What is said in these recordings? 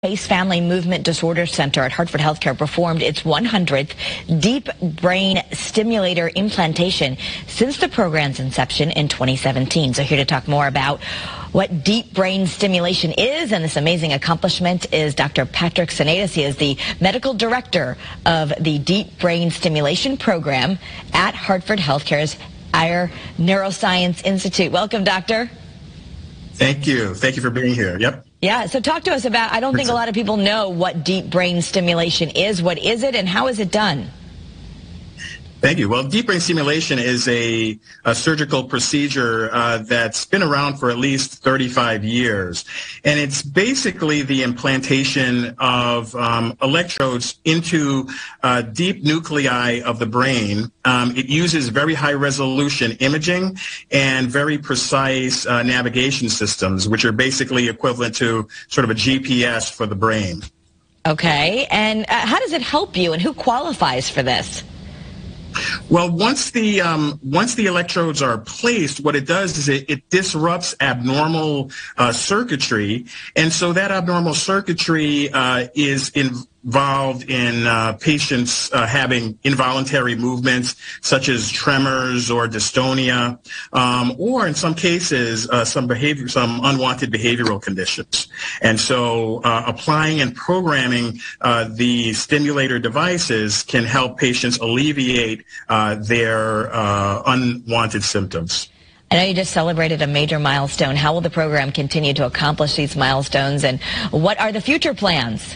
Pace Family Movement Disorder Center at Hartford HealthCare performed its 100th deep brain stimulator implantation since the program's inception in 2017. So here to talk more about what deep brain stimulation is and this amazing accomplishment is Dr. Patrick Senatus. He is the medical director of the Deep Brain Stimulation Program at Hartford HealthCare's Ayer Neuroscience Institute. Welcome, doctor. Thank you. Thank you for being here. Yep. Yeah, so talk to us about, I don't think a lot of people know what deep brain stimulation is. What is it and how is it done? Thank you. Well, deep brain stimulation is a surgical procedure that's been around for at least 35 years. And it's basically the implantation of electrodes into deep nuclei of the brain. It uses very high resolution imaging and very precise navigation systems, which are basically equivalent to sort of a GPS for the brain. Okay. And how does it help you and who qualifies for this? Well, once the electrodes are placed, what it does is it disrupts abnormal circuitry, and so that abnormal circuitry is involved in patients having involuntary movements such as tremors or dystonia, or in some cases some unwanted behavioral conditions. And so applying and programming the stimulator devices can help patients alleviate their unwanted symptoms. I know you just celebrated a major milestone. How will the program continue to accomplish these milestones, and what are the future plans?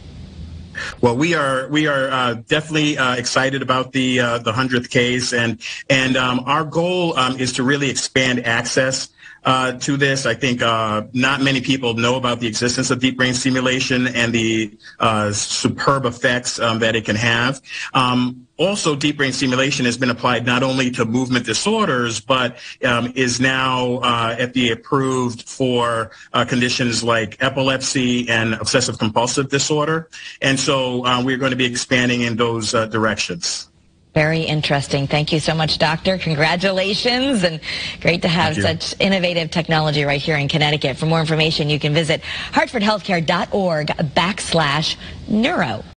Well, we are definitely excited about the 100th case, and our goal is to really expand access to this. I think not many people know about the existence of deep brain stimulation and the superb effects that it can have. Also, deep brain stimulation has been applied not only to movement disorders, but is now FDA approved for conditions like epilepsy and obsessive compulsive disorder. And so we're going to be expanding in those directions. Very interesting. Thank you so much, doctor. Congratulations, and great to have such innovative technology right here in Connecticut. For more information, you can visit hartfordhealthcare.org/neuro.